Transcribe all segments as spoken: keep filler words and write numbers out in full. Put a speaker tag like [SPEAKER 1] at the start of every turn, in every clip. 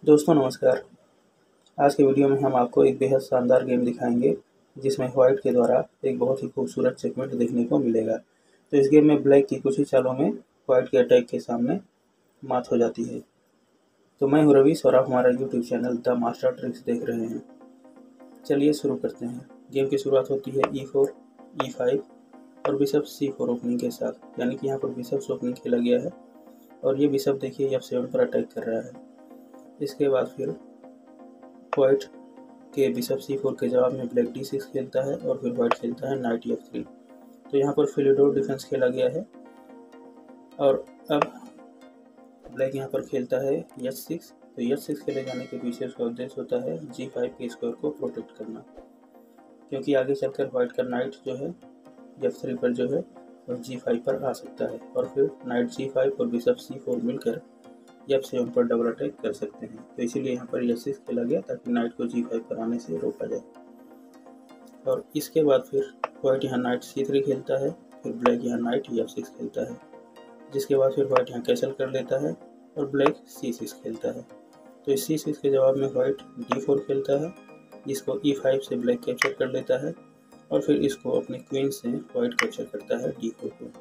[SPEAKER 1] दोस्तों नमस्कार। आज के वीडियो में हम आपको एक बेहद शानदार गेम दिखाएंगे जिसमें व्हाइट के द्वारा एक बहुत ही खूबसूरत चेकमेट देखने को मिलेगा। तो इस गेम में ब्लैक की कुछ ही चालों में व्हाइट के अटैक के सामने मात हो जाती है। तो मैं हूं रवीश और आप हमारा YouTube channel the master tricks देख रहे हैं। चलिए शुरू करते हैं। गेम की शुरुआत होती है ई फोर, ई फाइव और बिशप सी फोर ओपनिंग के साथ, यानी कि यहाँ पर बिशप ओपनिंग खेला गया है और ये बिशप देखिए एफ सेवन पर अटैक कर रहा है। इसके बाद फिर व्हाइट के बिशप सी फोर के जवाब में ब्लैक डी सिक्स खेलता है और फिर व्हाइट खेलता है नाइट एफ थ्री। तो यहाँ पर फिलिडोर डिफेंस खेला गया है और अब ब्लैक यहाँ पर खेलता है एच सिक्स। तो एच सिक्स खेले जाने के पीछे उसका उद्देश्य होता है जी फाइव के स्क्वायर को प्रोटेक्ट करना, क्योंकि आगे चलकर व्हाइट का नाइट जो है एफ थ्री पर जो है और जी फाइव पर आ सकता है और फिर नाइट जी फाइव और बिशप सी फोर मिलकर एफ सेवन पर डबल अटैक कर सकते हैं। तो इसीलिए यहाँ पर एच सिक्स खेला गया ताकि नाइट को जी फाइव पर आने से रोका जाए। और इसके बाद फिर व्हाइट यहाँ नाइट सी थ्री खेलता है, फिर ब्लैक यहाँ नाइट एफ सिक्स खेलता है, जिसके बाद फिर व्हाइट यहाँ कैसल कर लेता है और ब्लैक सी सिक्स खेलता है। तो इस सी सिक्स के जवाब में व्हाइट डी फोर खेलता है, जिसको ई फाइव से ब्लैक कैप्चर कर लेता है और फिर इसको अपने क्वीन से व्हाइट कैप्चर करता है डी फोर को।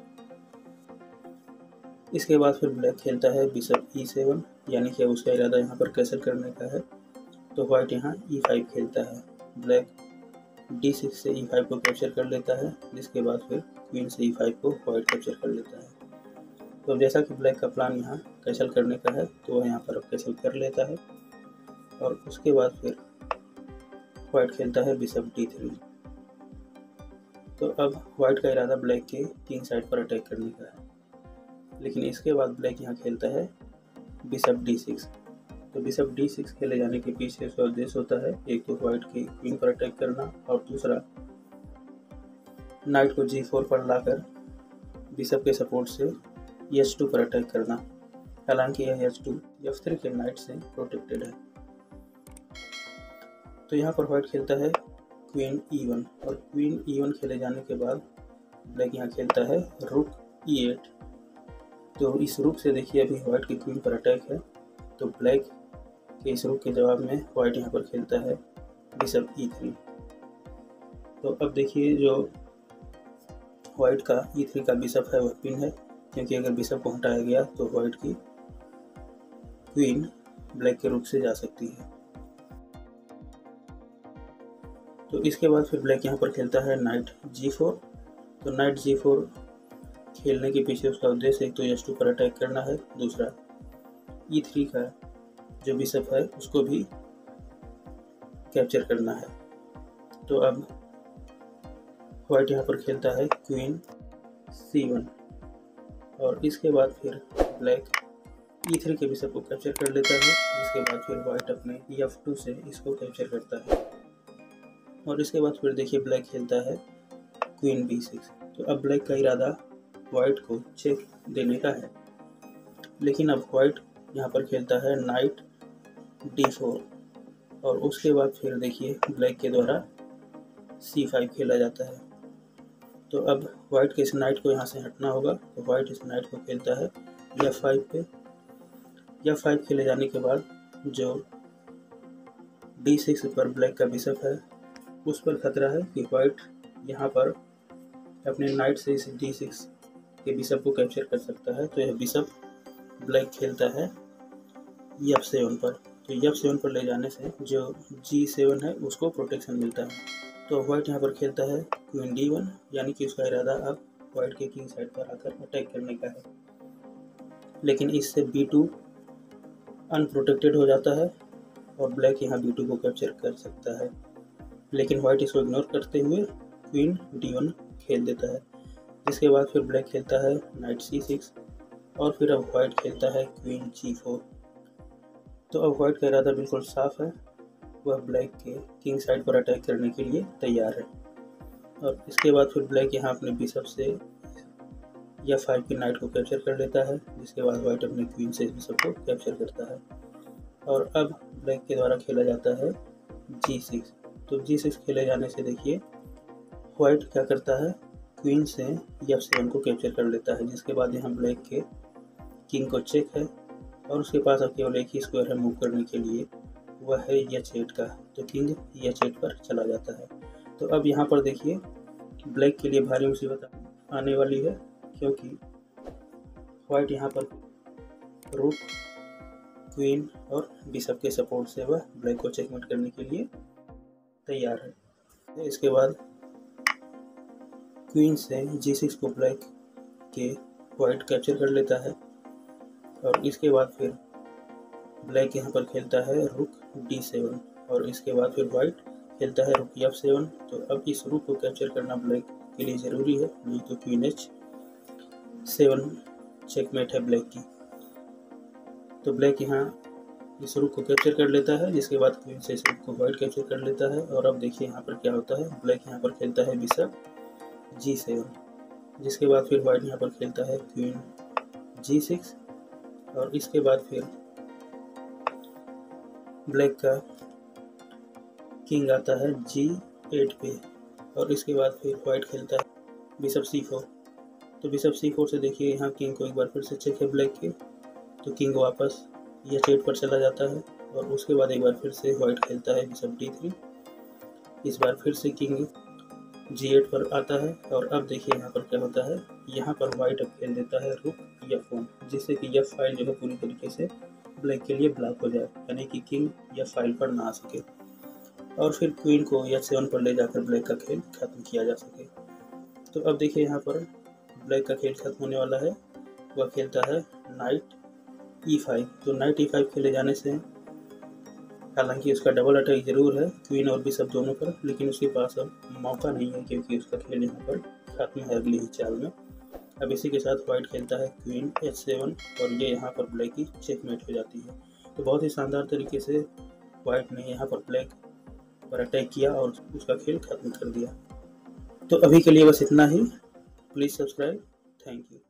[SPEAKER 1] इसके बाद फिर ब्लैक खेलता है बिशप ई सेवन, यानी कि उसका इरादा यहाँ पर कैसल करने का है। तो व्हाइट यहाँ ई फाइव खेलता है, ब्लैक डी सिक्स से ई फाइव को कैप्चर कर लेता है, जिसके बाद फिर क्वीन से ई फाइव को व्हाइट कैप्चर कर लेता है। तो जैसा कि ब्लैक का प्लान यहाँ कैसल करने का है तो वह यहाँ पर अब कैसल कर लेता है और उसके बाद फिर व्हाइट खेलता है बिशप डी थ्री। तो अब व्हाइट का इरादा ब्लैक के किंग साइड पर अटैक करने का है, लेकिन इसके बाद ब्लैक यहाँ खेलता है बिशप डी सिक्स। तो बिशप डी सिक्स खेले जाने के पीछे उसका उद्देश्य होता है एक तो व्हाइट की क्वीन पर अटैक करना और दूसरा नाइट को जी फोर पर लाकर बिशप के सपोर्ट से एच टू पर अटैक करना। हालांकि यह एच टू एफ थ्री के नाइट से प्रोटेक्टेड है। तो यहाँ पर व्हाइट खेलता है क्वीन ई वन और क्वीन ई वन खेले जाने के बाद ब्लैक यहाँ खेलता है रुक ई एट। तो इस रुक से देखिए अभी व्हाइट की क्वीन पर अटैक है, तो ब्लैक के इस रुक के जवाब में व्हाइट यहाँ पर खेलता है बिशप ई थ्री। तो अब देखिए जो व्हाइट का ई थ्री का बिशप है वह पिन है, क्योंकि अगर बिशप को हटाया गया तो व्हाइट की क्वीन ब्लैक के रुक से जा सकती है। तो इसके बाद फिर ब्लैक यहाँ पर खेलता है नाइट जी फोर। तो नाइट जी फोर खेलने के पीछे उसका उद्देश्य एक तो एच टू पर अटैक करना है, दूसरा ई थ्री का जो बिशप है उसको भी कैप्चर करना है। तो अब व्हाइट यहाँ पर खेलता है क्वीन सी वन और इसके बाद फिर ब्लैक ई थ्री के बिशप को कैप्चर कर लेता है, जिसके बाद फिर व्हाइट अपने एफ टू से इसको कैप्चर करता है और इसके बाद फिर देखिए ब्लैक खेलता है क्वीन बी सिक्स। तो अब ब्लैक का इरादा व्हाइट को चेक देने का है, लेकिन अब व्हाइट यहाँ पर खेलता है नाइट डी फोर और उसके बाद फिर देखिए ब्लैक के द्वारा सी फाइव खेला जाता है। तो अब व्हाइट के इस नाइट को यहाँ से हटना होगा, तो व्हाइट इस नाइट को खेलता है एफ फाइव पे। एफ फाइव खेले जाने के बाद जो डी सिक्स पर ब्लैक का बिशप है उस पर खतरा है कि व्हाइट यहाँ पर अपने नाइट से इस डी सिक्स के बिशप को कैप्चर कर सकता है। तो यह बिशप ब्लैक खेलता है एफ सेवन पर। तो एफ सेवन पर ले जाने से जो जी सेवन है उसको प्रोटेक्शन मिलता है। तो व्हाइट यहाँ पर खेलता है क्वीन डी वन, यानी कि उसका इरादा अब व्हाइट के किंग साइड पर आकर अटैक करने का है, लेकिन इससे बी टू अनप्रोटेक्टेड हो जाता है और ब्लैक यहाँ बी टू को कैप्चर कर सकता है, लेकिन व्हाइट इसको इग्नोर करते हुए क्वीन डी वन खेल देता है। इसके बाद फिर ब्लैक खेलता है नाइट सी सिक्स और फिर अब व्हाइट खेलता है क्वीन जी फोर। तो अब व्हाइट का इरादा बिल्कुल साफ है, वह ब्लैक के किंग साइड पर अटैक करने के लिए तैयार है। और इसके बाद फिर ब्लैक यहाँ अपने बिशप से एफ फाइव की नाइट को कैप्चर कर लेता है, जिसके बाद व्हाइट अपने क्वीन से बिशप को कैप्चर करता है और अब ब्लैक के द्वारा खेला जाता है जी सिक्स। तो जी सिक्स खेले जाने से देखिए व्हाइट क्या करता है क्वीन से एफ सेवन को कैप्चर कर लेता है, जिसके बाद यहाँ ब्लैक के किंग को चेक है और उसके पास अब केवल एक ही स्क्वायर है मूव करने के लिए, वह है एच एट का। तो किंग एच एट पर चला जाता है। तो अब यहाँ पर देखिए ब्लैक के लिए भारी मुसीबत आने वाली है, क्योंकि वाइट यहाँ पर रूक, क्वीन और बिशप के सपोर्ट से वह ब्लैक को चेकमेट करने के लिए तैयार है। इसके बाद क्वीन से जी सिक्स को ब्लैक के वाइट कैप्चर कर लेता है, और इसके बाद फिर ब्लैक यहाँ पर खेलता है रुक डी सेवन, और इसके बाद फिर वाइट खेलता है रुक एफ सेवन। तो अब इस रुक को कैप्चर करना ब्लैक के लिए ज़रूरी है, नहीं तो क्वीन एच सेवन चेकमेट है ब्लैक की। तो ब्लैक यहाँ इस रुक को कैप्चर कर लेता है, जिसके बाद क्वीन से इस रुक को वाइट कैप्चर कर लेता है। और अब देखिए यहाँ पर क्या होता है, ब्लैक यहाँ पर खेलता है बिशप जी सेवन, जिसके बाद फिर वाइट यहाँ पर खेलता है क्वीन जी सिक्स, और इसके बाद फिर ब्लैक का किंग आता है जी एट पे, और इसके बाद फिर वाइट खेलता है बिशप सी फोर। तो बिशप सी फोर से देखिए यहाँ किंग को एक बार फिर से चेक है ब्लैक के, तो किंग वापस एच एट पर चला जाता है, और उसके बाद एक बार फिर से वाइट खेलता है बिशप डी थ्री। इस बार फिर से किंग जी एट पर आता है, और अब देखिए यहाँ पर क्या होता है, यहाँ पर वाइट अब खेल देता है रुक एफ वन, जिससे कि एफ फाइल जो है पूरी तरीके से ब्लैक के लिए ब्लॉक हो जाए, यानी कि किंग एफ फाइल पर ना आ सके, और फिर क्वीन को एच सेवन पर ले जाकर ब्लैक का खेल खत्म किया जा सके। तो अब देखिए यहाँ पर ब्लैक का खेल खत्म होने वाला है, वह खेलता है नाइट ई फाइव। तो नाइट ई फाइव खेले जाने से हालांकि उसका डबल अटैक जरूर है क्वीन और बिशप दोनों पर, लेकिन उसके पास अब मौका नहीं है, क्योंकि उसका खेल यहाँ पर खत्म है अगली ही चाल में। अब इसी के साथ वाइट खेलता है क्वीन एच सेवन, और ये यहाँ पर ब्लैक की चेकमेट हो जाती है। तो बहुत ही शानदार तरीके से वाइट ने यहाँ पर ब्लैक पर अटैक किया और उसका खेल खत्म कर दिया। तो अभी के लिए बस इतना ही। Please subscribe. Thank you.